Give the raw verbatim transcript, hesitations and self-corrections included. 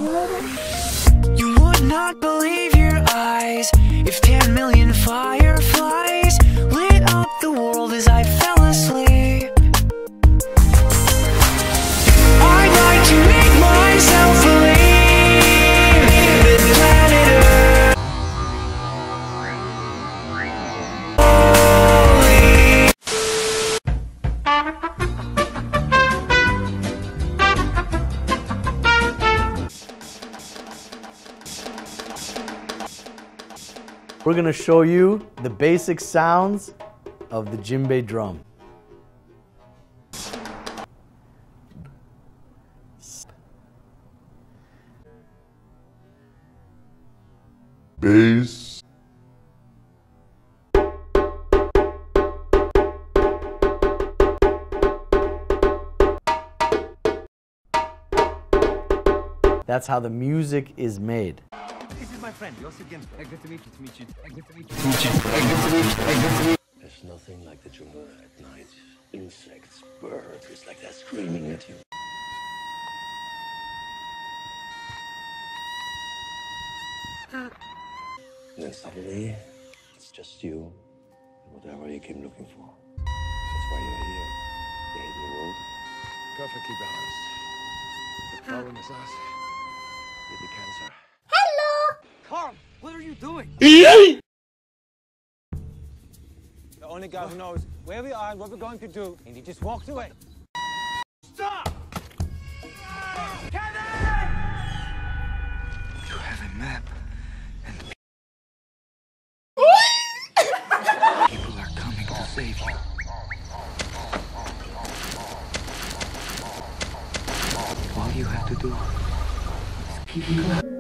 You would not believe your eyes if ten million fireflies lit up the world as I fell asleep. I'd like to make myself believe that planet Earth. We're gonna show you the basic sounds of the djembe drum. Bass. That's how the music is made. This is my friend, Josip Ginsburg. Good to meet you, to meet you. Good to meet you. There's nothing like the jungle at night. Insects, birds, it's like they're screaming at you. And then suddenly, it's just you and whatever you came looking for. That's why you're here. The hidden world. Perfectly balanced. The problem is us with the cancer. Carl, what are you doing? The only guy who knows where we are and what we're going to do, and he just walked away. Stop! Kevin! You have a map, and people are coming to save you. All you have to do is keep going.